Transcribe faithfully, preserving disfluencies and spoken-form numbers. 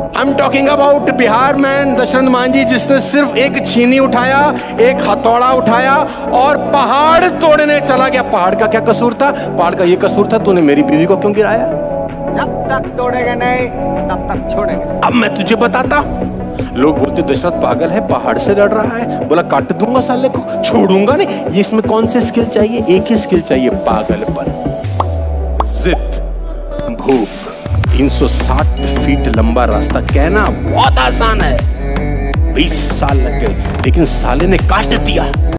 I am talking about Bihar man Dashrath Manjhi, जिसने सिर्फ एक छीनी उठाया, एक हथौड़ा उठाया और पहाड़ तोड़ने चला गया। पहाड़ का क्या कसूर था? पहाड़ का ये कसूर था, तूने मेरी बीवी को क्यों गिराया? जब तक तोड़ेगा नहीं तब तक छोड़ेगा। अब मैं तुझे बताता। लोग बोलते दशरथ पागल है, पहाड़ से लड़ रहा है। बोला काट दूंगा साले को, छोड़ूंगा नहीं। ये इसमें कौन सी स्किल चाहिए? एक ही स्किल चाहिए, पागलपन, जिद, भूख। तीन सौ साठ फीट लंबा रास्ता कहना बहुत आसान है, बीस साल लग गए, लेकिन साले ने काट दिया।